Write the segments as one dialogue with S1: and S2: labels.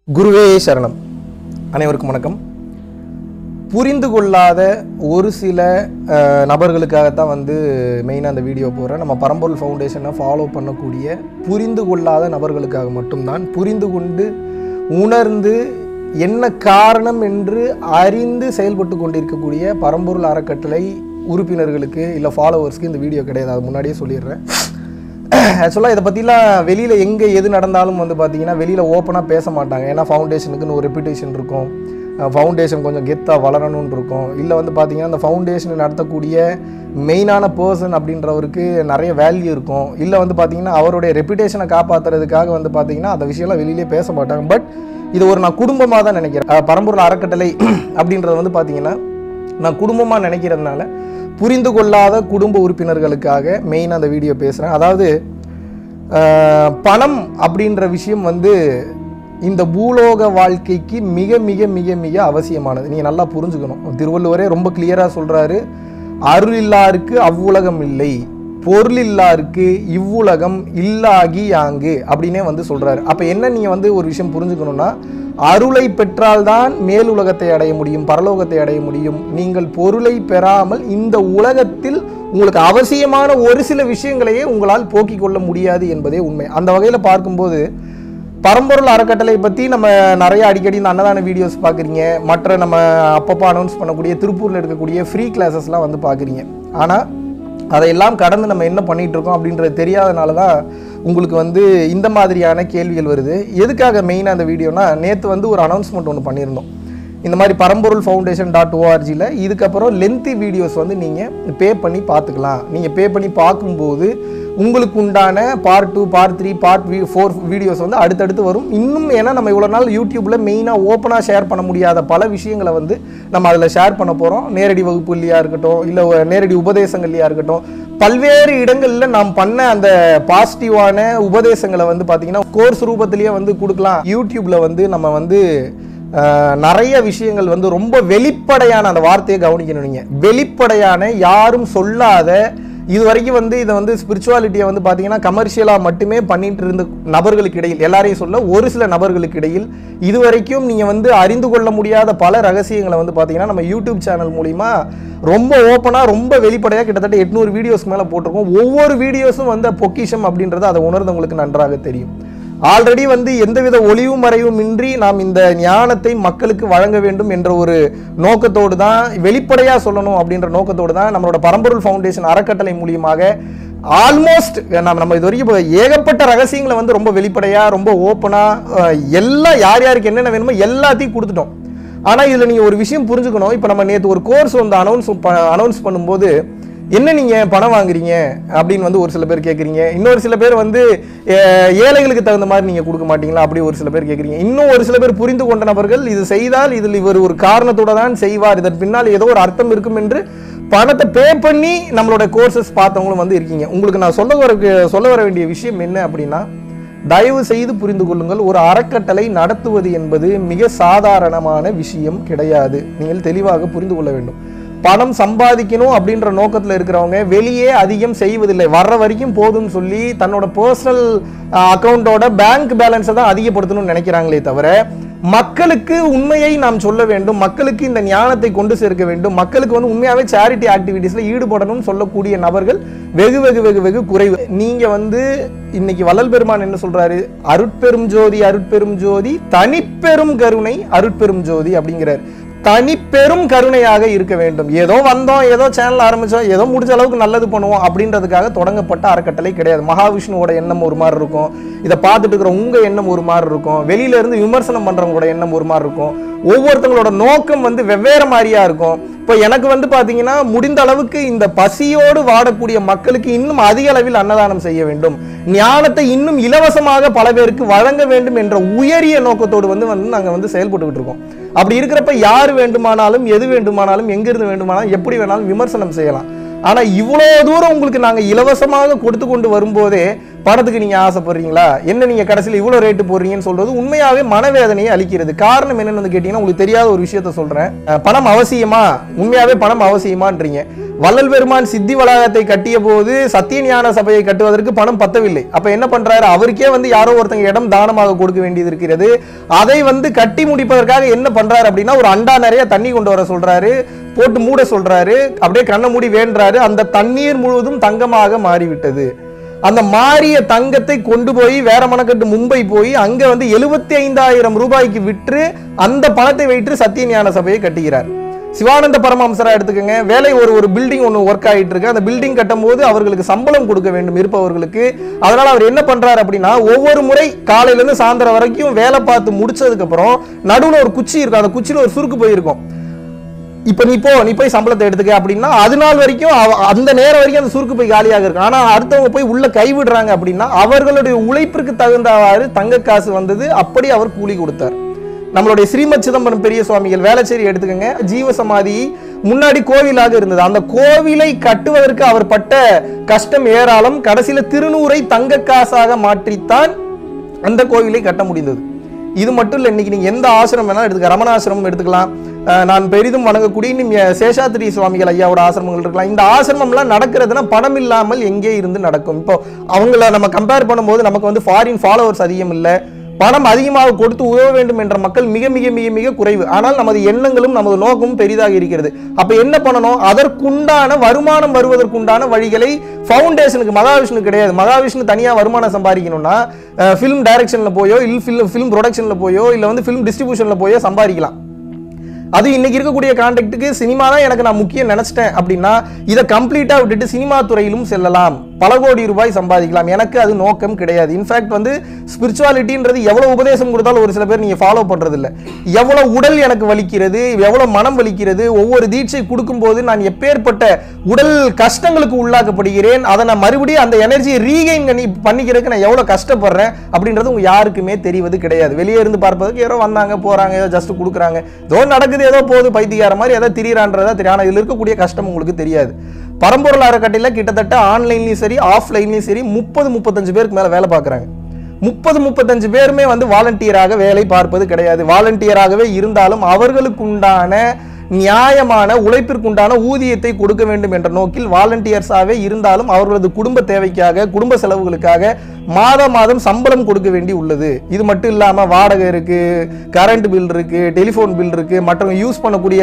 S1: குருவே சரணம். அனைவருக்கும் வணக்கம். புரிந்து கொள்ளாத ஒரு சில நபர்களுக்காகத்தான் மெயினாக அந்த வீடியோ போடுறேன். நம்ம பரம்பொருள் ஃபவுண்டேஷனை ஃபாலோ பண்ணக்கூடிய புரிந்து கொள்ளாத நபர்களுக்காக மட்டும்தான். புரிந்து கொண்டு உணர்ந்து என்ன காரணம் என்று அறிந்து செயல்பட்டு கொண்டிருக்கக்கூடிய பரம்பொருள் அறக்கட்டளை உறுப்பினர்களுக்கு இல்லை ஃபாலோவர்ஸ்க்கு இந்த வீடியோ கிடையாது. அது முன்னாடியே சொல்லிடுறேன். ஆக்சுவலாக இதை பற்றிலாம் வெளியில் எங்கே எது நடந்தாலும் பார்த்தீங்கன்னா வெளியில் ஓப்பனாக பேச மாட்டாங்க. ஏன்னா ஃபவுண்டேஷனுக்குன்னு ஒரு ரெப்யூட்டேஷன் இருக்கும். ஃபவுண்டேஷன் கொஞ்சம் கெத்தாக வளரணும்னு இருக்கும். இல்லை பார்த்தீங்கன்னா அந்த ஃபவுண்டேஷனை நடத்தக்கூடிய மெயினான பர்சன் அப்படின்றவருக்கு நிறைய வேல்யூ இருக்கும். இல்லை பார்த்தீங்கன்னா அவருடைய ரெப்யூட்டேஷனை காப்பாற்றுறதுக்காக பார்த்தீங்கன்னா அந்த விஷயம்லாம் வெளியிலே பேச மாட்டாங்க. பட் இது ஒரு நான் குடும்பமாக தான் நினைக்கிறேன். பரம்பொருள் அறக்கட்டளை அப்படின்றது பார்த்தீங்கன்னா நான் குடும்பமாக நினைக்கிறதுனால புரிந்து கொள்ளாத குடும்ப உறுப்பினர்களுக்காக மெயினாக அந்த வீடியோ பேசுகிறேன். அதாவது பணம் அப்படின்ற விஷயம் இந்த பூலோக வாழ்க்கைக்கு மிக மிக மிக மிக அவசியமானது. நீங்கள் நல்லா புரிஞ்சுக்கணும். திருவள்ளுவரே ரொம்ப கிளியராக சொல்கிறாரு, அருள் இல்லாருக்கு அவ்வுலகம் இல்லை, பொருள் இல்லாருக்கு இவ்வுலகம் இல்லாகி யாங்கு அப்படின்னே சொல்கிறாரு. அப்போ என்ன நீங்கள் ஒரு விஷயம் புரிஞ்சுக்கணும்னா, அருளை பெற்றால்தான் மேல் உலகத்தை அடைய முடியும், பரலோகத்தை அடைய முடியும். நீங்கள் பொருளை பெறாமல் இந்த உலகத்தில் உங்களுக்கு அவசியமான ஒரு சில விஷயங்களையே உங்களால் போக்கிக் கொள்ள முடியாது என்பதே உண்மை. அந்த வகையில் பார்க்கும்போது பரம்பொருள் அறக்கட்டளை பற்றி நம்ம நிறைய அடிக்கடி இந்த அன்னதான வீடியோஸ் பார்க்குறீங்க. மற்ற நம்ம அப்பப்போ அனௌன்ஸ் பண்ணக்கூடிய திருப்பூரில் இருக்கக்கூடிய ஃப்ரீ கிளாஸஸ்லாம் பார்க்குறீங்க. ஆனால் அதையெல்லாம் கடந்து நம்ம என்ன பண்ணிகிட்டு இருக்கோம் அப்படின்றது தெரியாதனால தான் உங்களுக்கு இந்த மாதிரியான கேள்விகள் வருது. எதுக்காக மெயினாக அந்த வீடியோனா, நேற்று ஒரு அனௌன்ஸ்மெண்ட் ஒன்று பண்ணியிருந்தோம். இந்த மாதிரி பரம்பொருள் foundation.orgல இதுக்கப்புறம் லென்த்தி வீடியோஸ் நீங்கள் பே பண்ணி பார்த்துக்கலாம். நீங்கள் பே பண்ணி பார்க்கும்போது உங்களுக்கு உண்டான பார்ட் 2, பார்ட் 3, பார்ட் 4 வீடியோஸ் அடுத்தடுத்து வரும். இன்னும் ஏன்னா நம்ம இவ்வளோ நாள் யூடியூப்பில் மெயினாக ஓப்பனாக ஷேர் பண்ண முடியாத பல விஷயங்களை நம்ம அதில் ஷேர் பண்ண போகிறோம். நேரடி வகுப்புலையாக இருக்கட்டும், இல்லை நேரடி உபதேசங்கள்லையாக இருக்கட்டும், பல்வேறு இடங்களில் நாம் பண்ண அந்த பாசிட்டிவான உபதேசங்களை பார்த்தீங்கன்னா கோர்ஸ் ரூபத்திலேயே கொடுக்கலாம். யூடியூப்பில் நம்ம நிறைய விஷயங்கள் ரொம்ப வெளிப்படையான, அந்த வார்த்தையை கவனிக்கணும். நீங்கள் வெளிப்படையான, யாரும் சொல்லாத, இது வரைக்கும் இதை ஸ்பிரிச்சுவாலிட்டியை பார்த்தீங்கன்னா கமர்ஷியலாக மட்டுமே பண்ணிட்டு இருந்த நபர்களுக்கு இடையில், எல்லாரையும் சொல்ல ஒரு சில நபர்களுக்கு இடையில் இதுவரைக்கும் நீங்கள் அறிந்து கொள்ள முடியாத பல ரகசியங்களை பார்த்தீங்கன்னா நம்ம யூடியூப் சேனல் மூலிமா ரொம்ப ஓப்பனாக ரொம்ப வெளிப்படையாக கிட்டத்தட்ட 800 வீடியோஸ்க்கு மேலே போட்டிருக்கோம். ஒவ்வொரு வீடியோஸும் பொக்கிஷம் அப்படின்றது அதை உணர்ந்தவங்களுக்கு நன்றாக தெரியும். ஆல்ரெடி எந்தவித ஒளிவு மறைவும் இன்றி நாம் இந்த ஞானத்தை மக்களுக்கு வழங்க வேண்டும் என்ற ஒரு நோக்கத்தோடு தான், வெளிப்படையாக சொல்லணும் அப்படின்ற நோக்கத்தோடு தான் நம்மளோட பரம்பொருள் ஃபவுண்டேஷன் அறக்கட்டளை மூலியமாக ஆல்மோஸ்ட் நம்ம இது வரைக்கும் ஏகப்பட்ட ரகசியங்களை ரொம்ப வெளிப்படையாக ரொம்ப ஓப்பனாக எல்லாம் யார் யாருக்கு என்னென்ன வேணுமோ எல்லாத்தையும் கொடுத்துட்டோம். ஆனால் இதில் நீங்கள் ஒரு விஷயம் புரிஞ்சுக்கணும். இப்போ நம்ம நேற்று ஒரு கோர்ஸ் அனௌன்ஸ் பண்ணும்போது என்ன நீங்கள் பணம் வாங்குறீங்க அப்படின்னு ஒரு சில பேர் கேட்குறீங்க. இன்னொரு சில பேர் ஏழைகளுக்கு தகுந்த மாதிரி நீங்கள் கொடுக்க மாட்டீங்களா அப்படி ஒரு சில பேர் கேட்குறீங்க. இன்னும் ஒரு சில பேர் புரிந்து கொண்ட நபர்கள் இது செய்தால் இதில் இவர் ஒரு காரணத்தோடு தான் செய்வார், இதன் பின்னால் ஏதோ ஒரு அர்த்தம் இருக்கும் என்று பணத்தை பே பண்ணி நம்மளோட கோர்சஸ் பார்த்தவங்களும் இருக்கீங்க. உங்களுக்கு நான் சொல்ல வர வேண்டிய விஷயம் என்ன அப்படின்னா, தயவு செய்து புரிந்து கொள்ளுங்கள். ஒரு அறக்கட்டளை நடத்துவது என்பது மிக சாதாரணமான விஷயம் கிடையாது. நீங்கள் தெளிவாக புரிந்து கொள்ள வேண்டும். பணம் சம்பாதிக்கணும் அப்படின்ற நோக்கத்தில் இருக்கிறவங்க வெளியே அதிகம் செய்வதில்லை. வர்ற வரைக்கும் போதும்னு சொல்லி தன்னோட பர்சனல் அக்கௌண்டோட பேங்க் பேலன்ஸை தான் அதிகப்படுத்தணும்னு நினைக்கிறாங்களே தவிர, மக்களுக்கு உண்மையை நாம் சொல்ல வேண்டும், மக்களுக்கு இந்த ஞானத்தை கொண்டு சேர்க்க வேண்டும், மக்களுக்கு உண்மையாகவே சேரிட்டி ஆக்டிவிட்டீஸில் ஈடுபடணும்னு சொல்லக்கூடிய நபர்கள் வெகு வெகு வெகு வெகு குறைவு. நீங்கள் இன்னைக்கு வள்ளல் பெருமான் என்ன சொல்றாரு? அருட்பெரும் ஜோதி அருட்பெரும் ஜோதி தனிப்பெரும் கருணை அருட்பெரும் ஜோதி அப்படிங்கிறார். தனிப்பெரும் கருணையாக இருக்க வேண்டும். ஏதோ வந்தோம், ஏதோ சேனல் ஆரம்பிச்சோம், ஏதோ முடிஞ்ச அளவுக்கு நல்லது பண்ணுவோம் அப்படின்றதுக்காக தொடங்கப்பட்ட அறக்கட்டளை கிடையாது. மகாவிஷ்ணுவோட எண்ணம் ஒரு மாதிரி இருக்கும், இதை பார்த்துட்டு இருக்கிற உங்க எண்ணம் ஒரு மாதிரி இருக்கும், வெளியில இருந்து விமர்சனம் பண்றவங்களோட எண்ணம் ஒரு மாதிரி இருக்கும், ஒவ்வொருத்தங்களோட நோக்கம் வெவ்வேறு மாதிரியா இருக்கும். இப்போ எனக்கு பாத்தீங்கன்னா முடிந்த அளவுக்கு இந்த பசியோடு வாடக்கூடிய மக்களுக்கு இன்னும் அதிக அளவில் அன்னதானம் செய்ய வேண்டும், ஞானத்தை இன்னும் இலவசமாக பல பேருக்கு வழங்க வேண்டும் என்ற உயரிய நோக்கத்தோடு நாங்கள் செயல்பட்டு இருக்கோம். அப்படி இருக்கிறப்ப யார் வேண்டுமானாலும் எது வேண்டுமானாலும் எங்கிருந்து வேண்டுமானாலும் எப்படி வேணாலும் விமர்சனம் செய்யலாம். ஆனால் இவ்வளோ தூரம் உங்களுக்கு நாங்கள் இலவசமாக கொடுத்து கொண்டு வரும்போதே பணத்துக்கு நீங்க ஆசைப்படுறீங்களா, என்ன நீங்க கடைசியில் இவ்வளவு ரேட்டு போடுறீங்கன்னு சொல்றது உண்மையாவே மனவேதனையை அளிக்கிறது. காரணம் என்னன்னு கேட்டீங்கன்னா, உங்களுக்கு தெரியாத ஒரு விஷயத்த சொல்றேன். பணம் அவசியமா, உண்மையாவே பணம் அவசியமான்றீங்க. வள்ளல் பெருமான் சித்தி வளாகத்தை கட்டிய போது சத்தியஞான சபையை கட்டுவதற்கு பணம் பத்தவில்லை. அப்ப என்ன பண்றாரு, அவருக்கே யாரோ ஒருத்தங்க இடம் தானமாக கொடுக்க வேண்டியது இருக்கிறது. அதை கட்டி முடிப்பதற்காக என்ன பண்றாரு அப்படின்னா, ஒரு அண்டா நிறைய தண்ணி கொண்டு வர சொல்றாரு, போட்டு மூட சொல்றாரு, அப்படியே கண்ணை மூடி வேண்டாரு. அந்த தண்ணீர் முழுவதும் தங்கமாக மாறிவிட்டது. அந்த மாறிய தங்கத்தை கொண்டு போய் வேற மனக்கட்டு மும்பை போய் அங்க 75,000 ரூபாய்க்கு விற்று அந்த பணத்தை வைத்து சத்தியஞான சபையை கட்டுகிறார். சிவானந்த பரமஹம்சரா எடுத்துக்கங்க, வேலை ஒரு பில்டிங் ஒன்று ஒர்க் ஆகிட்டு இருக்கு. அந்த பில்டிங் கட்டும் போது அவர்களுக்கு சம்பளம் கொடுக்க வேண்டும் இருப்பவர்களுக்கு. அதனால அவர் என்ன பண்றாரு அப்படின்னா, ஒவ்வொரு முறை காலையில இருந்து சாயந்தரம் வரைக்கும் வேலை பார்த்து முடிச்சதுக்கு அப்புறம் நடுவில் ஒரு குச்சி இருக்கும், அந்த குச்சியில ஒரு சுருக்கு போயிருக்கும். இப்ப நீ போய் சம்பளத்தை எடுத்துக்க அப்படின்னா, அது நாள் வரைக்கும் அந்த நேரம் வரைக்கும் அந்த சுருக்கு போய் காலியாக இருக்கும். ஆனா அடுத்தவங்க போய் உள்ள கைவிடுறாங்க அப்படின்னா, அவர்களுடைய உழைப்பிற்கு தகுந்தவாறு தங்க காசு வந்தது, அப்படி அவர் கூலி கொடுத்தார். நம்மளுடைய ஸ்ரீமத் சிதம்பரம் பெரிய சுவாமிகள் வேளச்சேரி எடுத்துக்கங்க, ஜீவசமாதி முன்னாடி கோவிலாக இருந்தது. அந்த கோவிலை கட்டுவதற்கு அவர் பட்ட கஷ்டம் ஏராளம். கடைசியில திருநூரை தங்க காசாக மாற்றித்தான் அந்த கோவிலை கட்ட முடிந்தது. இது மட்டும் இல்லை, இன்னைக்கு நீங்க எந்த ஆசிரமம் வேணாலும் எடுத்துக்க, ரமணாசிரமம் எடுத்துக்கலாம், நான் பெரிதும் வணங்கக்கூடிய சேஷாத்திரி சுவாமிகள் ஐயாவோட ஆசிரமங்கள் இருக்கலாம். இந்த ஆசிரமம்லாம் நடக்கிறதுனா பணம் இல்லாமல் எங்கே இருந்து நடக்கும். இப்போ அவங்கள நம்ம கம்பேர் பண்ணும்போது நமக்கு ஃபாரின் ஃபாலோவர்ஸ் அதிகம் இல்லை, பணம் அதிகமாக கொடுத்து உதவ வேண்டும் என்ற மக்கள் மிக மிக மிக மிக குறைவு. ஆனால் நமது எண்ணங்களும் நமது நோக்கமும் பெரிதாக இருக்கிறது. அப்ப என்ன பண்ணணும், அதற்குண்டான வருமானம் வருவதற்குண்டான வழிகளை ஃபவுண்டேஷனுக்கு, மகாவிஷ்ணு கிடையாது, மகாவிஷ்ணு தனியா வருமானம் சம்பாதிக்கணும்னா ஃபிலிம் டைரக்ஷன்ல போயோ இல்ல ஃபிலிம் ப்ரொடக்ஷன்ல போயோ இல்ல ஃபிலிம் டிஸ்ட்ரிபியூஷன்ல போயோ சம்பாதிக்கலாம். அது இன்னைக்கு இருக்கக்கூடிய கான்டெக்ட்டுக்கு சினிமா தான் எனக்கு நான் முக்கியம் நினைச்சிட்டேன் அப்படின்னா இதை கம்ப்ளீட்டா விட்டுட்டு சினிமா துறையிலும் செல்லலாம், பல கோடி ரூபாய் சம்பாதிக்கலாம். எனக்கு அது நோக்கம் கிடையாது. இன்ஃபேக்ட் ஸ்பிரிச்சுவாலிட்டின்றது எவ்வளவு உபதேசம் கொடுத்தாலும் ஒரு சில பேர் நீங்க ஃபாலோ பண்றது இல்லை. எவ்வளவு உடல் எனக்கு வலிக்கிறது, எவ்வளவு மனம் வலிக்கிறது, ஒவ்வொரு தீட்சை கொடுக்கும் போது நான் எப்பேற்பட்ட உடல் கஷ்டங்களுக்கு உள்ளாக்கப்படுகிறேன், அதை நான் மறுபடியும் அந்த எனர்ஜியை ரீகெயின் பண்ணிக்கிறதுக்கு நான் எவ்வளவு கஷ்டப்படுறேன் அப்படின்றது உங்க யாருக்குமே தெரிவது கிடையாது. வெளியே இருந்து பார்ப்பதற்கு யாரோ வந்தாங்க போறாங்க, ஏதோ ஜஸ்ட் கொடுக்குறாங்க, ஏதோ நடக்குது, ஏதோ போது பைத்தியார மாதிரி ஏதோ திரியறான்றதா தெரியும். ஆனா இதுல இருக்கக்கூடிய கஷ்டம் உங்களுக்கு தெரியாது. பரம்பொருள் அறக்கட்டளையில கிட்டத்தட்ட ஆன்லைன்லயும் சரி ஆஃப்லைன்லயும் சரி 30-35 பேருக்கு மேல வேலை பார்க்குறாங்க. 30-35 பேருமே வாலண்டியராக வேலை பார்ப்பது கிடையாது. வாலண்டியராகவே இருந்தாலும் அவர்களுக்கு உண்டான நியாயமான உழைப்பிற்குண்டான ஊதியத்தை கொடுக்க வேண்டும் என்ற நோக்கில் வாலண்டியர்ஸாகவே இருந்தாலும் அவர்களது குடும்ப தேவைக்காக, குடும்ப செலவுகளுக்காக மாதம் சம்பளம் கொடுக்க வேண்டி உள்ளது. இது மட்டும் இல்லாம வாடகை இருக்கு, கரண்ட் பில் இருக்கு, டெலிபோன் பில் இருக்கு, மற்றவங்க யூஸ் பண்ணக்கூடிய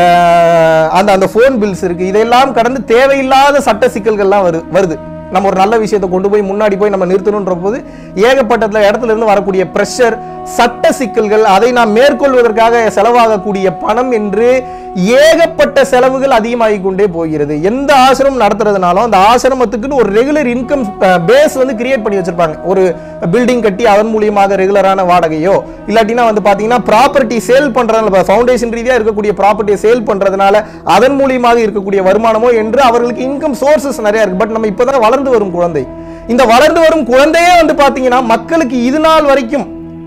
S1: அந்த போன் பில்ஸ் இருக்கு. இதெல்லாம் கடந்து தேவையில்லாத சட்ட சிக்கல்கள்லாம் வருது. நம்ம ஒரு நல்ல விஷயத்தை கொண்டு போய் முன்னாடி போய் நம்ம நிறுத்தணும்ன்ற போது ஏகப்பட்ட இடத்துல இருந்து வரக்கூடிய பிரஷர், சட்ட சிக்கல்கள், அதை நாம் மேற்கொள்வதற்காக செலவாகக்கூடிய பணம் என்று ஏகப்பட்ட செலவுகள் அதிகமாகி கொண்டே போகிறது. எந்த ஆசிரமம் நடத்துறதுனாலும் அந்த ஆசிரமத்துக்குன்னு ஒரு ரெகுலர் இன்கம் பேஸ் கிரியேட் பண்ணி வச்சிருப்பாங்க. ஒரு பில்டிங் கட்டி அதன் மூலியமாக ரெகுலரான வாடகையோ இல்லாட்டினா பாத்தீங்கன்னா ப்ராப்பர்ட்டி சேல் பண்றதுனால, ஃபவுண்டேஷன் ரீதியா இருக்கக்கூடிய ப்ராப்பர்ட்டியை சேல் பண்றதுனால அதன் மூலியமாக இருக்கக்கூடிய வருமானமோ என்று அவர்களுக்கு இன்கம் சோர்சஸ் நிறைய இருக்கு. பட் நம்ம இப்பதான் வளர்ந்து வரும் குழந்தை, இந்த வளர்ந்து வரும் குழந்தையே பாத்தீங்கன்னா மக்களுக்கு இது நாள் வரைக்கும்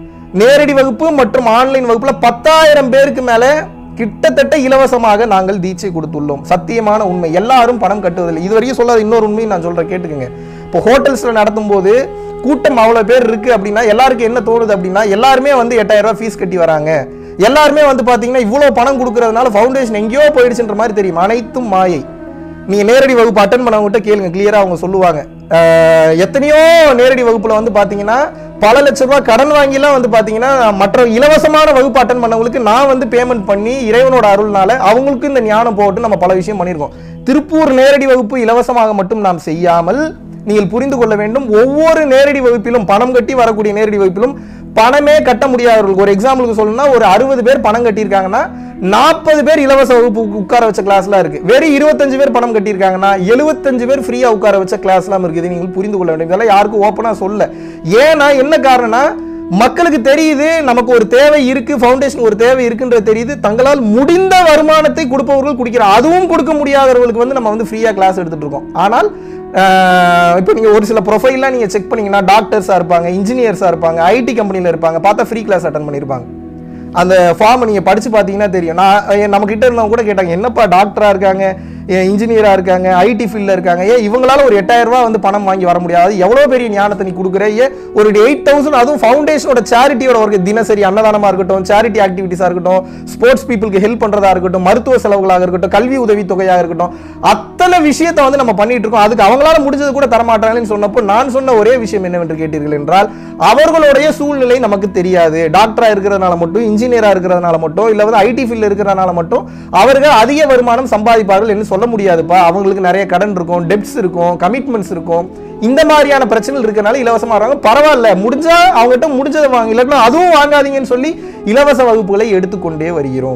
S1: நேரடி வகுப்பு மற்றும் ஆன்லைன் வகுப்புல 10,000 பேருக்கு மேல கிட்டத்தட்ட இலவசமாக நாங்கள் தீட்சை கொடுத்துள்ளோம். சத்தியமான உண்மை. எல்லாரும் பணம் கட்டுவதில்லை. இது வரைக்கும் சொல்லாத இன்னொரு உண்மையை நான் சொல்றேன், கேட்டுக்கங்க. இப்போ ஹோட்டல்ஸ்ல நடத்தும் போது கூட்டம் அவ்வளவு பேர் இருக்கு அப்படின்னா எல்லாருக்கும் என்ன தோணுது அப்படின்னா, எல்லாருமே 8,000 ரூபாய் ஃபீஸ் கட்டி வராங்க, எல்லாருமே பாத்தீங்கன்னா இவ்வளவு பணம் கொடுக்கறதுனால ஃபவுண்டேஷன் எங்கேயோ போயிடுச்சுன்ற மாதிரி தெரியும். அனைத்தும் மாயை. நீங்க நேரடி வகுப்பு அட்டன் பண்ணவங்ககிட்ட கேளுங்க, கிளியரா அவங்க சொல்லுவாங்க. எத்தனையோ நேரடி வகுப்புல பாத்தீங்கன்னா பல லட்சம் ரூபாய் கடன் வாங்கிலாம் பாத்தீங்கன்னா மற்ற இலவசமான வகுப்பு அட்டன் பண்ணவங்களுக்கு நான் பேமெண்ட் பண்ணி இறைவனோட அருள்னால அவங்களுக்கு இந்த ஞானம் போட்டு நம்ம பல விஷயம் பண்ணியிருக்கோம். திருப்பூர் நேரடி வகுப்பு இலவசமாக மட்டும் நாம் செய்யாமல் நீங்கள் புரிந்து கொள்ள வேண்டும், ஒவ்வொரு நேரடி வகுப்பிலும் பணம் கட்டி வரக்கூடிய நேரடி வகுப்பிலும் பணமே கட்ட முடியாதவர்களுக்கு, ஒரு எக்ஸாம்பிளுக்கு சொல்லணும்னா ஒரு 60 பேர் பணம் கட்டியிருக்காங்கன்னா 40 பேர் இலவச வகுப்பு உட்கார வச்ச கிளாஸ்லாம் இருக்கு. வெறும் 25 பேர் பணம் கட்டியிருக்காங்கன்னா 75 பேர் ஃப்ரீயா உட்கார வச்ச கிளாஸ்லாம் இருக்குது. நீங்கள் புரிந்து கொள்ள வேண்டும். இதெல்லாம் யாருக்கும் ஓப்பனா சொல்ல. ஏன்னா என்ன காரணம்னா மக்களுக்கு தெரியுது நமக்கு ஒரு தேவை இருக்கு, ஃபவுண்டேஷன் ஒரு தேவை இருக்குன்றது தெரியுது. தங்களால் முடிந்த வருமானத்தை கொடுப்பவர்கள் குடிக்கிறார். அதுவும் கொடுக்க முடியாதவர்களுக்கு நம்ம ஃப்ரீயா கிளாஸ் எடுத்துட்டு இருக்கோம். ஆனால் இப்போ நீங்க ஒரு சில ப்ரொஃபைல்லாம் நீங்க செக் பண்ணீங்கன்னா டாக்டர்ஸா இருப்பாங்க, இன்ஜினியர்ஸா இருப்பாங்க, ஐடி கம்பெனில இருப்பாங்க, பார்த்தா ஃப்ரீ கிளாஸ் அட்டன் பண்ணிருப்பாங்க. அந்த ஃபார்ம் நீங்க படிச்சு பார்த்தீங்கன்னா தெரியும். நம்ம கிட்ட இருந்தவங்க கூட கேட்டாங்க, என்னப்பா டாக்டரா இருக்காங்க, இன்ஜினியராக இருக்காங்க, ஐடி ஃபீல்டில் இருக்காங்க. இவங்களால ஒரு 8000 ரூபாய் வந்து பணம் வாங்கி வர முடியாது. எவ்வளோ பெரிய ஞானத்தை நீ கொடுக்குற? ஒரு 8000, அதுவும் ஃபவுண்டேஷனோட சேரிட்டியோட ஒரு தினசரி அன்னதானமாக இருக்கட்டும், சேரிட்டி ஆக்டிவிட்டிஸாக இருக்கட்டும், ஸ்போர்ட்ஸ் பீப்புளுக்கு ஹெல்ப் பண்ணுறதா இருக்கட்டும், மருத்துவ செலவுகளாக இருக்கட்டும், கல்வி உதவி தொகையாக இருக்கட்டும், அத்தனை விஷயத்தை வந்து நம்ம பண்ணிட்டு இருக்கோம். அதுக்கு அவங்களால முடிஞ்சது கூட தரமாட்டாங்கன்னு சொன்னப்போ நான் சொன்ன ஒரே விஷயம் என்னவென்று கேட்டீர்கள் என்றால், அவர்களுடைய சூழ்நிலை நமக்கு தெரியாது. டாக்டரா இருக்கிறதுனால மட்டும், இன்ஜினியரா இருக்கிறதுனால மட்டும், இல்ல வந்து ஐடி ஃபீல்ட்ல இருக்கிறதுனால மட்டும் அவர்கள் அதிக வருமானம் சம்பாதிப்பார்கள் என்று சொல்ல முடியாதுப்பா. அவங்களுக்கு நிறைய கடன் இருக்கும், டெப்ட்ஸ் இருக்கும், கமிட்மெண்ட்ஸ் இருக்கும். இந்த மாதிரியான பிரச்சனைகள் இருக்கனால இலவசமா வராங்க. பரவாயில்ல, முடிஞ்சா அவங்ககிட்ட முடிஞ்சதை வாங்க, இல்லைன்னா அதுவும் வாங்காதீங்கன்னு சொல்லி இலவச வகுப்புகளை எடுத்துக்கொண்டே வருகிறோம்.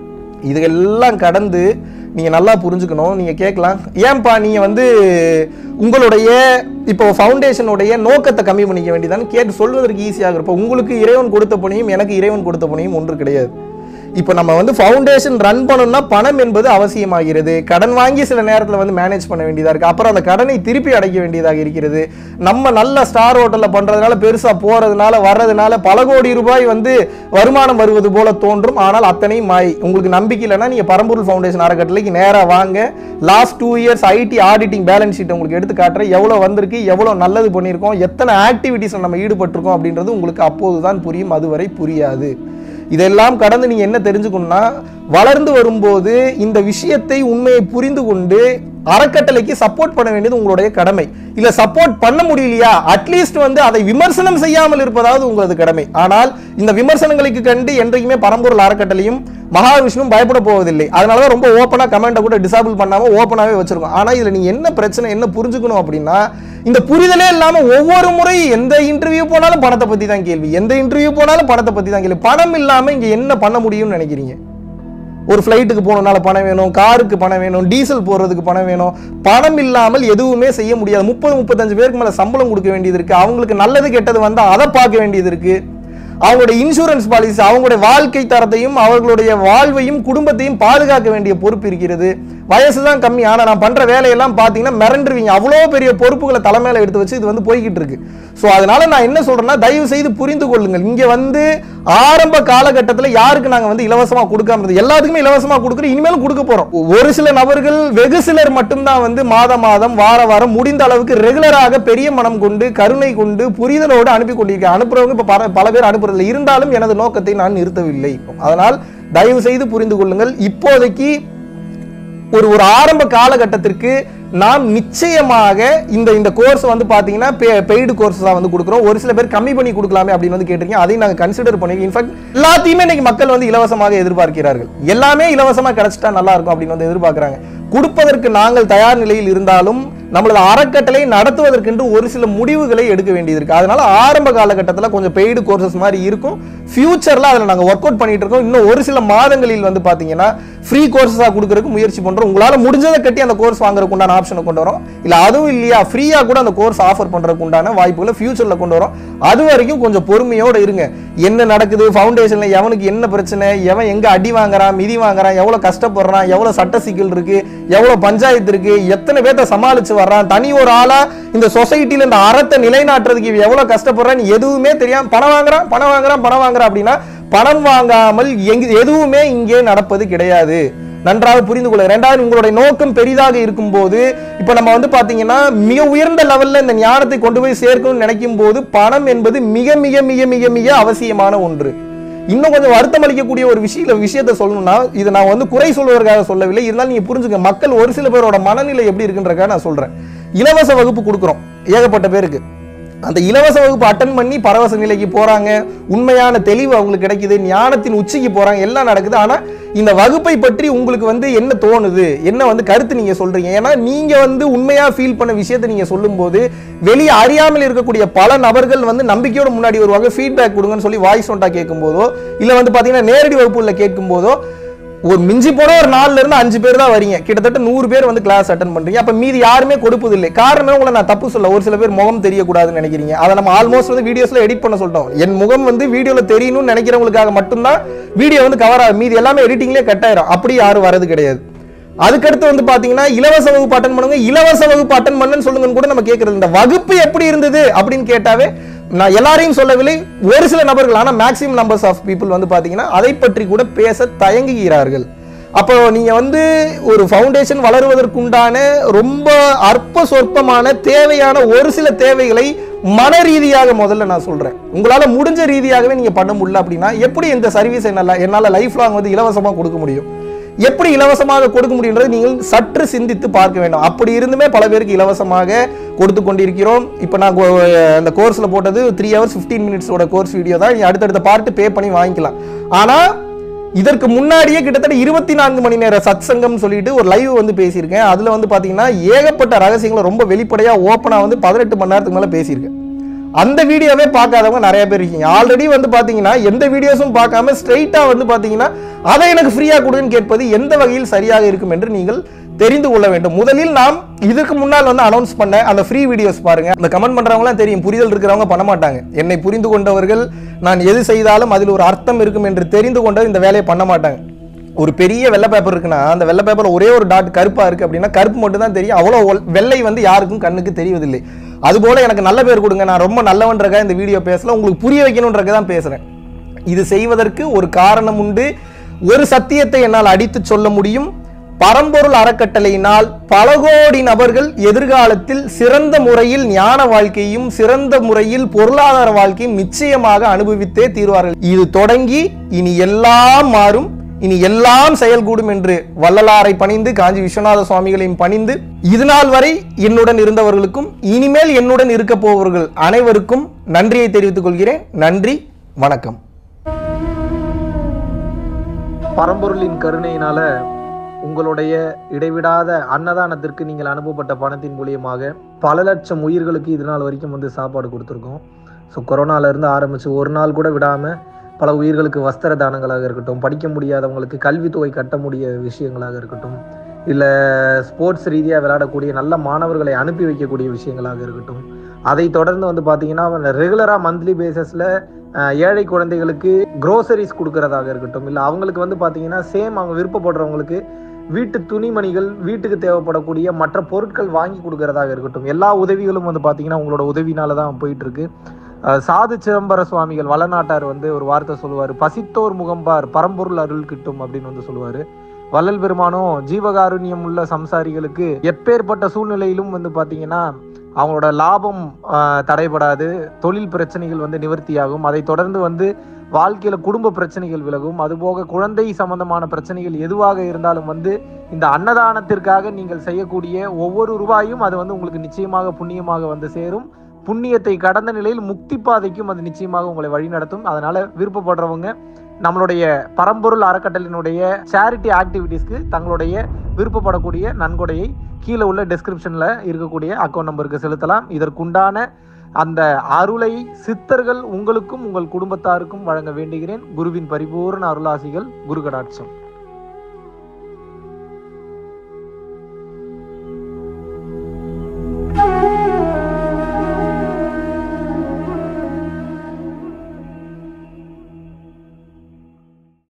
S1: இதெல்லாம் கடந்து நீங்க நல்லா புரிஞ்சுக்கணும். நீங்க கேட்கலாம், ஏன்பா நீங்க வந்து உங்களுடைய இப்போ ஃபவுண்டேஷனுடைய நோக்கத்தை கம்மி பண்ணிக்க வேண்டியதான்னு கேட்டு சொல்வதற்கு ஈஸியாக இருப்போம். உங்களுக்கு இறைவன் கொடுத்த பணியும் எனக்கு இறைவன் கொடுத்த பணியும் ஒன்று கிடையாது. இப்போ நம்ம வந்து ஃபவுண்டேஷன் ரன் பண்ணணும்னா பணம் என்பது அவசியமாகிறது. கடன் வாங்கி சில நேரத்தில் வந்து மேனேஜ் பண்ண வேண்டியதாக இருக்குது. அப்புறம் அந்த கடனை திருப்பி அடைக்க வேண்டியதாக இருக்கிறது. நம்ம நல்ல ஸ்டார் ஹோட்டலில் பண்ணுறதுனால, பெருசாக போகிறதுனால, வர்றதுனால பல கோடி ரூபாய் வந்து வருமானம் வருவது போல தோன்றும். ஆனால் அத்தனையும் மாய். உங்களுக்கு நம்பிக்கை இல்லைன்னா நீங்கள் பரம்பொருள் ஃபவுண்டேஷன் அறக்கட்டளைக்கு நேராக வாங்க. Last 2 years IT auditing balance sheet உங்களுக்கு எடுத்து காட்டுறேன். எவ்வளோ வந்திருக்கு, எவ்வளோ நல்லது பண்ணியிருக்கோம், எத்தனை ஆக்டிவிட்டீஸில் நம்ம ஈடுபட்டிருக்கோம் அப்படின்றது உங்களுக்கு அப்போது தான் புரியும். அதுவரை புரியாது. இதெல்லாம் கடந்து நீங்க என்ன தெரிஞ்சுக்கணும்னா, வளர்ந்து வரும்போது இந்த விஷயத்தை, உண்மையை புரிந்து கொண்டு அறக்கட்டளைக்கு சப்போர்ட் பண்ண வேண்டியது உங்களுடைய கடமை. இல்ல சப்போர்ட் பண்ண முடியலையா, அட்லீஸ்ட் வந்து அதை விமர்சனம் செய்யாமல் இருப்பதாவது உங்களது கடமை. ஆனால் இந்த விமர்சனங்களுக்கு கண்டு என்றைக்குமே பரம்பொருள் அறக்கட்டளையும் மகாவிஷ்ணு பயப்பட போவதில்லை. அதனாலதான் ரொம்ப ஓப்பனா கமெண்ட்டை கூட டிசேபிள் பண்ணாம ஓப்பனாவே வச்சிருக்கோம். ஆனா இதுல நீங்க என்ன பிரச்சனை, என்ன புரிஞ்சுக்கணும் அப்படின்னா, இந்த புரிதலே இல்லாம ஒவ்வொரு முறை எந்த இன்டர்வியூ போனாலும் பணத்தை பத்தி தான் கேள்வி, எந்த இன்டர்வியூ போனாலும் பணத்தை பத்தி தான் கேள்வி. பணம் இல்லாம இங்க என்ன பண்ண முடியும்னு நினைக்கிறீங்க? ஒரு ஃப்ளைட்டுக்கு போனனால பணம் வேணும், காருக்கு பணம் வேணும், டீசல் போடுறதுக்கு பணம் வேணும். பணம் இல்லாமல் எதுவுமே செய்ய முடியாது. 30-35 பேருக்கு மேல சம்பளம் கொடுக்க வேண்டியது இருக்கு. அவங்களுக்கு நல்லது கெட்டது வந்தா அதை பார்க்க வேண்டியது இருக்கு. அவங்களுடைய இன்சூரன்ஸ் பாலிசி, அவங்களுடைய வாழ்க்கை தரத்தையும் அவர்களுடைய வாழ்வையும் குடும்பத்தையும் பாதுகாக்க வேண்டிய பொறுப்பு இருக்கிறது. வயசு தான் கம்மி, ஆனா நான் பண்ற வேலையெல்லாம் பாத்தீங்கன்னா மிரண்டுருவீங்க. அவ்வளோ பெரிய பொறுப்புகளை தலைமையில எடுத்து வச்சு இது வந்து போய்கிட்டு இருக்கு. ஸோ அதனால நான் என்ன சொல்றேன்னா, தயவு செய்து புரிந்து கொள்ளுங்கள். இங்க வந்து ஆரம்ப காலகட்டத்தில் யாருக்கு நாங்க வந்து இலவசமா கொடுக்காம இருந்தது, எல்லாத்துக்குமே இலவசமா கொடுக்குறோம், இனிமேலும் கொடுக்க போறோம். ஒரு சில நபர்கள், வெகு சிலர் மட்டும்தான் வந்து மாதம் வாரம் முடிந்த அளவுக்கு ரெகுலராக பெரிய மனம் கொண்டு, கருணை கொண்டு, புரிதலோடு அனுப்பி கொண்டிருக்க. அனுப்புறவங்க இப்ப பல பேர் அனுப்புறதில்லை. இருந்தாலும் எனது நோக்கத்தை நான் நிறுத்தவில்லை. அதனால் தயவு செய்து புரிந்து கொள்ளுங்கள். இப்போதைக்கு ஒரு ஆரம்ப காலகட்டத்திற்கு நாம் நிச்சயமாக இந்த கோர்ஸ் வந்து பாத்தீங்கன்னா பெய்டு கோர்ஸ் தான் வந்து கொடுக்குறோம். ஒரு சில பேர் கம்மி பண்ணி கொடுக்கலாமே அப்படின்னு வந்து கேட்டிருக்கீங்க. அதையும் நாங்கள் கன்சிடர் பண்ணிருக்கோம். இன்ஃபேக்ட் எல்லாத்தையுமே இன்னைக்கு மக்கள் வந்து இலவசமாக எதிர்பார்க்கிறார்கள். எல்லாமே இலவசமா கிடைச்சிட்டா நல்லா இருக்கும் அப்படின்னு வந்து எதிர்பார்க்கிறாங்க. கொடுப்பதற்கு நாங்கள் தயார் நிலையில் இருந்தாலும் நம்மளது அறக்கட்டளை நடத்துவதற்கென்று ஒரு சில முடிவுகளை எடுக்க வேண்டியது இருக்கு. அதனால ஆரம்ப காலகட்டத்தில் கொஞ்சம் பெய்டு கோர்சஸ் மாதிரி இருக்கும். ஃபியூச்சர்ல அதில் நாங்கள் ஒர்க் அவுட் பண்ணிட்டு இருக்கோம். இன்னும் ஒரு சில மாதங்களில் வந்து பாத்தீங்கன்னா ஃப்ரீ கோர்சஸாக கொடுக்கறதுக்கு முயற்சி பண்றோம். உங்களால முடிஞ்சதை கட்டி அந்த கோர்ஸ் வாங்குறதுக்கு உண்டான ஆப்ஷனை கொண்டு வரோம். இல்ல அதுவும் இல்லையா, ஃப்ரீயா கூட அந்த கோர்ஸ் ஆஃபர் பண்றதுக்கு உண்டான வாய்ப்புகளை ஃபியூச்சர்ல கொண்டு வரோம். அது வரைக்கும் கொஞ்சம் பொறுமையோட இருங்க. என்ன நடக்குது ஃபவுண்டேஷன்ல, எவனுக்கு என்ன பிரச்சனை, எவன் எங்க அடி வாங்குறான், மிதி வாங்குறான், எவ்வளவு கஷ்டப்படுறான், எவ்வளவு சட்ட சிக்கல் இருக்கு, எவ்வளவு பஞ்சாயத்து இருக்கு, எத்தனை பேர்த்த சமாளிச்சு வர்றான், தனி ஒரு ஆளா இந்த சொசைட்டில இந்த அறத்தை நிலைநாட்டுறதுக்கு எவ்வளவு கஷ்டப்படுறான்னு எதுவுமே தெரியாம பணம் வாங்குறான் அப்படின்னா, பணம் வாங்காமல் எதுவுமே இங்கே நடப்பது கிடையாது. நன்றாக புரிந்து கொள்ள. இரண்டாவது, உங்களுடைய நோக்கம் பெரிதாக இருக்கும் போது, இப்ப நம்ம வந்து பாத்தீங்கன்னா மிக உயர்ந்த லெவல்ல இந்த ஞானத்தை கொண்டு போய் சேர்க்கணும்னு நினைக்கும் போது பணம் என்பது மிக மிக மிக மிக மிக அவசியமான ஒன்று. இன்னும் கொஞ்சம் வருத்தம் அளிக்கக்கூடிய ஒரு விஷயத்தை சொல்லணும்னா, இதை நான் வந்து குறை சொல்வதற்காக சொல்லவில்லை, இருந்தாலும் நீங்க புரிஞ்சுக்க. மக்கள் ஒரு சில பேரோட மனநிலை எப்படி இருக்குன்றக்காக நான் சொல்றேன். இலவச வகுப்பு கொடுக்குறோம் ஏகப்பட்ட பேருக்கு. அந்த இலவச வகுப்பு அட்டன் பண்ணி பரவச நிலைக்கு போறாங்க, உண்மையான தெளிவு அவங்களுக்கு கிடைக்குது, ஞானத்தின் உச்சிக்கு போறாங்க, எல்லாம் நடக்குது. ஆனா இந்த வகுப்பை பற்றி உங்களுக்கு வந்து என்ன தோணுது, என்ன வந்து கருத்து நீங்க சொல்றீங்க? ஏன்னா நீங்க வந்து உண்மையா ஃபீல் பண்ண விஷயத்தை நீங்க சொல்லும் போது வெளியே அறியாமல் இருக்கக்கூடிய பல நபர்கள் வந்து நம்பிக்கையோட முன்னாடி வருவாங்க. ஃபீட்பேக் கொடுங்கன்னு சொல்லி வாய்ஸ் நோட்டா கேட்கும் போதோ, இல்ல வந்து பாத்தீங்கன்னா நேரடி வகுப்புல கேட்கும் போதோ, ஒரு மிஞ்சி போன ஒரு 4 இருந்து 5 பேர் தான் வரீங்க. கிட்டத்தட்ட 100 பேர் வந்து கிளாஸ் அட்டன் பண்றீங்க. அப்ப மீதி யாருமே கொடுப்பதில்லை. காரணம், உங்களை நான் தப்பு சொல்ல, ஒரு சில பேர் முகம் தெரியக்கூடாதுன்னு நினைக்கிறீங்க. அதை நம்ம ஆல்மோஸ்ட் வந்து வீடியோஸ்ல எடிட் பண்ண சொல்லிட்டோம். என் முகம் வந்து வீடியோல தெரியணும்னு நினைக்கிறவங்களுக்காக மட்டும்தான் வீடியோ வந்து கவர் ஆகும். மீதி எல்லாமே எடிட்டிங்லேயே கட் ஆயிரும். அப்படி யாரும் வரது கிடையாது. அதுக்கடுத்து வந்து பாத்தீங்கன்னா இலவச வகுப்பு அட்டன் பண்ணுங்க, இலவச வகுப்பு அட்டன் பண்ணுன்னு சொல்லுங்கன்னு கூட நம்ம கேட்கறது. இந்த வகுப்பு எப்படி இருந்தது அப்படின்னு கேட்டாவே, நான் எல்லாரையும் சொல்லவில்லை, ஒரு சில நபர்கள், ஆனா மேக்ஸிமம் நம்பர்ஸ் ஆஃப் பீப்புள் வந்து பாத்தீங்கன்னா அதை பற்றி கூட பேச தயங்குகிறார்கள். அப்போ நீங்க வந்து ஒரு ஃபவுண்டேஷன் வளருவதற்குண்டான ரொம்ப அற்ப சொற்பமான தேவையான ஒரு சில தேவைகளை மன ரீதியாக முதல்ல நான் சொல்றேன். உங்களால முடிஞ்ச ரீதியாகவே நீங்க பண்ண முடியல அப்படின்னா எப்படி இந்த சர்வீஸ் என்னால லைஃப் லாங் வந்து இலவசமா கொடுக்க முடியும்? எப்படி இலவசமாக கொடுக்க முடியுன்றது நீங்கள் சற்று சிந்தித்து பார்க்க வேண்டும். அப்படி இருந்துமே பல பேருக்கு இலவசமாக கொடுத்து கொண்டிருக்கிறோம். இப்போ நான் அந்த கோர்ஸில் போட்டது 3 hours 15 minutes கோர்ஸ் வீடியோ தான். அடுத்தடுத்த பார்ட்டு பே பண்ணி வாங்கிக்கலாம். ஆனால் இதற்கு முன்னாடியே கிட்டத்தட்ட 24 மணி நேர சத் சங்கம் சொல்லிட்டு ஒரு லைவ் வந்து பேசியிருக்கேன். அதில் வந்து பார்த்தீங்கன்னா ஏகப்பட்ட ரகசியங்களை ரொம்ப வெளிப்படையாக ஓப்பனாக வந்து 18 மணி நேரத்துக்கு மேலே பேசியிருக்கேன். அந்த வீடியோவே பார்க்காதவங்க நிறைய பேர் இருக்கீங்க. ஆல்ரெடி வந்து பார்த்தீங்கன்னா எந்த வீடியோஸும் பார்க்காம ஸ்ட்ரெயிட்டாக வந்து பார்த்தீங்கன்னா அதை எனக்கு ஃப்ரீயாக கொடுன்னு கேட்பது எந்த வகையில் சரியாக இருக்கும் என்று நீங்கள் தெரிந்து கொள்ள வேண்டும். முதலில் நாம் இதுக்கு முன்னால் வந்து அனௌன்ஸ் பண்ண அந்த ஃப்ரீ வீடியோஸ் பாருங்க. அந்த கமெண்ட் பண்றவங்களாம் தெரியும், புரிதல் இருக்கிறவங்க பண்ண மாட்டாங்க. என்னை புரிந்து கொண்டவர்கள் நான் எது செய்தாலும் அதில் ஒரு அர்த்தம் இருக்கும் என்று தெரிந்து கொண்டவர் இந்த வேலையை பண்ண மாட்டாங்க. ஒரு பெரிய வெள்ளை பேப்பர் இருக்குன்னா அந்த வெள்ளை பேப்பர் ஒரே ஒரு டாட் கருப்பா இருக்கு அப்படின்னா கருப்பு மட்டும் தான் தெரியும். அவ்வளோ வெள்ளை வந்து யாருக்கும் கண்ணுக்கு தெரிவதில்லை. அதுபோல எனக்கு நல்ல பேர் கொடுங்க, நான் ரொம்ப நல்லவன்றக்கா இந்த வீடியோ பேசல, உங்களுக்கு புரிய வைக்கணுன்றக்க தான் பேசுறேன். இது செய்வதற்கு ஒரு காரணம் உண்டு. ஒரு சத்தியத்தை என்னால் அடித்து சொல்ல முடியும். பரம்பொருள் அறக்கட்டளையினால் பல கோடி நபர்கள் எதிர்காலத்தில் சிறந்த முறையில் ஞான வாழ்க்கையும் சிறந்த முறையில் பொருளாதார வாழ்க்கையும் நிச்சயமாக அனுபவித்தே தீர்வார்கள். இது தொடங்கி இனி எல்லாம் மாறும், இனி எல்லாம் செயல்கூடும் என்று வள்ளலாரை பணிந்து காஞ்சி விஸ்வநாத சுவாமிகளையும் பணிந்து இதுநாள் வரை என்னுடன் இருந்தவர்களுக்கும் இனிமேல் என்னுடன் இருக்க போவர்கள் அனைவருக்கும் நன்றியை தெரிவித்துக் கொள்கிறேன். நன்றி, வணக்கம். பரம்பொருளின் கருணையினால உங்களுடைய இடைவிடாத அன்னதானத்திற்கு நீங்கள் அனுப்பப்பட்ட பணத்தின் மூலியமாக பல லட்சம் உயிர்களுக்கு இது நாள் வரைக்கும் வந்து சாப்பாடு கொடுத்துருக்கோம். ஸோ கொரோனாலேருந்து ஆரம்பித்து ஒரு நாள் கூட விடாமல் பல உயிர்களுக்கு வஸ்திர தானங்களாக இருக்கட்டும், படிக்க முடியாதவங்களுக்கு கல்வித்தொகை கட்ட முடிய விஷயங்களாக இருக்கட்டும், இல்லை ஸ்போர்ட்ஸ் ரீதியாக விளையாடக்கூடிய நல்ல மாணவர்களை அனுப்பி வைக்கக்கூடிய விஷயங்களாக இருக்கட்டும், அதை தொடர்ந்து வந்து பார்த்தீங்கன்னா ரெகுலராக மந்த்லி பேசிஸில் ஏழை குழந்தைகளுக்கு க்ரோசரிஸ் கொடுக்கறதாக இருக்கட்டும், இல்லை அவங்களுக்கு வந்து பார்த்தீங்கன்னா சேம் அவங்க விருப்பப்படுறவங்களுக்கு வீட்டு துணிமணிகள், வீட்டுக்கு தேவைப்படக்கூடிய மற்ற பொருட்கள் வாங்கி கொடுக்கறதாக இருக்கட்டும், எல்லா உதவிகளும் வந்து பார்த்தீங்கன்னா உங்களோட உதவினால தான் போயிட்டு இருக்கு. சாது சிதம்பர சுவாமிகள் வளநாட்டார் வந்து ஒரு வார்த்தை சொல்லுவார், பசித்தோர் முகம்பார் பரம்பொருள் அருள் கிட்டும் அப்படின்னு வந்து சொல்லுவார். வள்ளல் பெருமானும் ஜீவகாருண்யம் உள்ள சம்சாரிகளுக்கு எப்பேற்பட்ட சூழ்நிலையிலும் வந்து பார்த்தீங்கன்னா அவங்களோட லாபம் தடைபடாது, தொழில் பிரச்சனைகள் வந்து நிவர்த்தியாகும், அதை தொடர்ந்து வந்து வாழ்க்கையில குடும்ப பிரச்சனைகள் விலகும், அதுபோக குழந்தை சம்பந்தமான பிரச்சனைகள் எதுவாக இருந்தாலும் வந்து இந்த அன்னதானத்திற்காக நீங்கள் செய்யக்கூடிய ஒவ்வொரு ரூபாயும் அது வந்து உங்களுக்கு நிச்சயமாக புண்ணியமாக வந்து சேரும். புண்ணியத்தை கடந்த நிலையில் முக்தி பாதைக்கும் அது நிச்சயமாக உங்களை வழி நடத்தும். அதனால விருப்பப்படுறவங்க நம்மளுடைய பரம்பொருள் அறக்கட்டளையினுடைய சேரிட்டி ஆக்டிவிட்டீஸ்க்கு தங்களுடைய விருப்பப்படக்கூடிய நன்கொடையை கீழே உள்ள டெஸ்கிரிப்ஷன்ல இருக்கக்கூடிய அக்கௌண்ட் நம்பருக்கு செலுத்தலாம். இதற்குண்டான அந்த அருளை சித்தர்கள் உங்களுக்கும் உங்கள் குடும்பத்தாருக்கும் வழங்க வேண்டுகிறேன். குருவின் பரிபூர்ண அருளாசிகள். குரு கடாட்சம்.